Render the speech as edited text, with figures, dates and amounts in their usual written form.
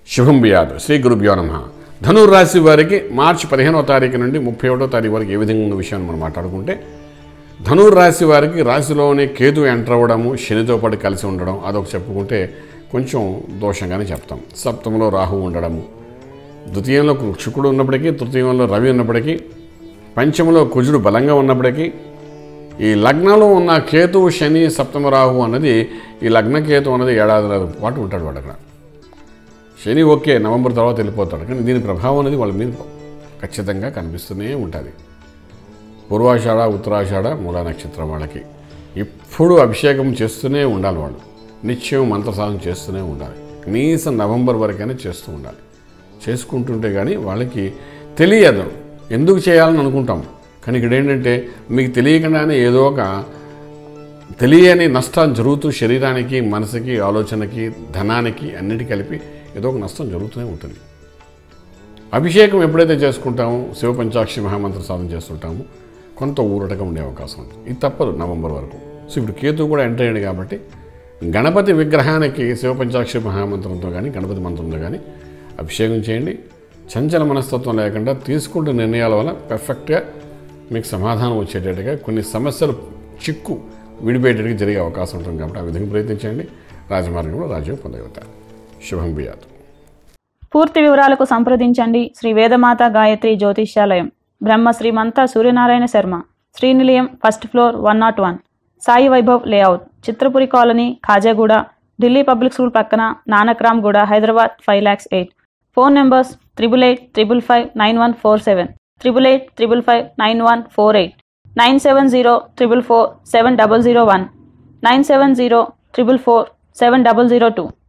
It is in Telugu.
శుభం బియాదు శ్రీ గురుభ్యో నమః. ధనుర్రాశి వారికి మార్చి 15వ తారీఖు నుండి 31వ తారీఖు వరకు ఏ విధంగా ఉన్న విషయాన్ని మనం మాట్లాడుకుంటే, ధనుర్రాశి వారికి రాశిలోనే కేతు ఎంటర్ అవ్వడము, శనితో పాటు కలిసి ఉండడం అదొక చెప్పుకుంటే కొంచెం దోషంగానే చెప్తాం. సప్తమంలో రాహు ఉండడము, ద్వితీయంలో శుక్రుడు ఉన్నప్పటికీ, తృతీయంలో రవి ఉన్నప్పటికీ, పంచమంలో కుజుడు బలంగా ఉన్నప్పటికీ, ఈ లగ్నంలో ఉన్న కేతు శని సప్తమ రాహు అన్నది, ఈ లగ్న కేతు అన్నది ఏడాది పాటు ఉంటాడు వాడు అక్కడ. శని ఓకే నవంబర్ తర్వాత వెళ్ళిపోతాడు, కానీ దీని ప్రభావం అనేది వాళ్ళ మీద ఖచ్చితంగా కనిపిస్తూనే ఉంటుంది. పూర్వాషాఢ, ఉత్తరాషాఢ, మూలా నక్షత్రం వాళ్ళకి ఎప్పుడు అభిషేకం చేస్తూనే ఉండాలి. వాళ్ళు నిత్యం మంత్రసాధన చేస్తూనే ఉండాలి. కనీసం నవంబర్ వరకైనా చేస్తూ ఉండాలి. చేసుకుంటుంటే కానీ వాళ్ళకి తెలియదు ఎందుకు చేయాలని అనుకుంటాం, కానీ ఇక్కడ ఏంటంటే మీకు తెలియకుండానే ఏదో ఒక తెలియని నష్టం జరుగుతూ శరీరానికి, మనసుకి, ఆలోచనకి, ధనానికి అన్నిటికీ కలిపి ఏదో ఒక నష్టం జరుగుతూనే ఉంటుంది. అభిషేకం ఎప్పుడైతే చేసుకుంటామో, శివ పంచాక్షి మహామంత్ర సాధన చేస్తుంటామో కొంత ఊరటగా ఉండే అవకాశం ఉంటుంది. ఇది తప్పదు నవంబర్ వరకు. సో ఇప్పుడు కేతు కూడా ఎంటర్ అయ్యాడు కాబట్టి గణపతి విగ్రహానికి శివ పంచాక్షి మహామంత్రంతో కానీ, గణపతి మంత్రంతో కానీ అభిషేకం చేయండి. చంచల మనస్తత్వం లేకుండా తీసుకుంటే నిర్ణయాల వల్ల పర్ఫెక్ట్గా మీకు సమాధానం వచ్చేటట్టుగా, కొన్ని సమస్యలు చిక్కు విడిపోయేటట్టుగా జరిగే అవకాశం ఉంటుంది. కాబట్టి ఆ విధంగా ప్రయత్నించండి. రాజమార్గంలో రాజ్యం పొందగలుగుతారు. శుభం బియాదు. పూర్తి వివరాలకు సంప్రదించండి Shri Vedamata Gayatri Jyotishyalayam, Brahma Shrimantha Suryanarayana Sharma, Srinilayam, first floor, 101, Sai Vaibhav layout, Chitrapuri colony, Khajaguda, Delhi public school పక్కన, నానక్రామ్ గూడ, హైదరాబాద్ 5,08,000. Phone numbers 8885559147, 8855559148, 97044470001, 97044470002.